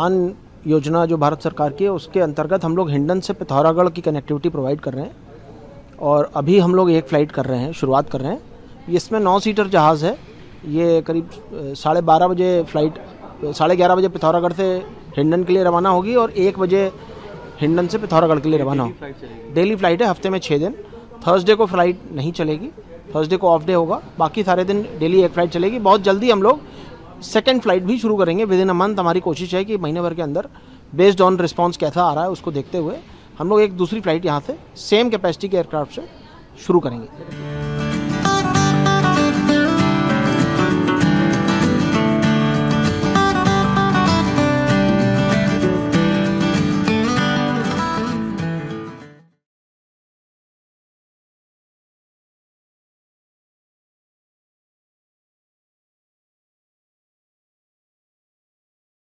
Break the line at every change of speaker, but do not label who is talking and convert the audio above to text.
उड़ान योजना जो भारत सरकार की है उसके अंतर्गत हम लोग हिंडन से पिथौरागढ़ की कनेक्टिविटी प्रोवाइड कर रहे हैं और अभी हम लोग एक फ़्लाइट कर रहे हैं, शुरुआत कर रहे हैं। इसमें 9 सीटर जहाज़ है। ये करीब 12:30 बजे फ़्लाइट 11:30 बजे पिथौरागढ़ से हिंडन के लिए रवाना होगी और 1 बजे हिंडन से पिथौरागढ़ के लिए रवाना होगी। डेली फ़्लाइट है, हफ्ते में 6 दिन। थर्सडे को फ़्लाइट नहीं चलेगी, थर्सडे को ऑफ डे होगा, बाकी सारे दिन डेली एक फ़्लाइट चलेगी। बहुत जल्दी हम लोग सेकंड फ्लाइट भी शुरू करेंगे विद इन अ मंथ। हमारी कोशिश है कि महीने भर के अंदर बेस्ड ऑन रिस्पांस कैसा आ रहा है उसको देखते हुए हम लोग एक दूसरी फ़्लाइट यहाँ से सेम कैपेसिटी के एयरक्राफ्ट से शुरू करेंगे।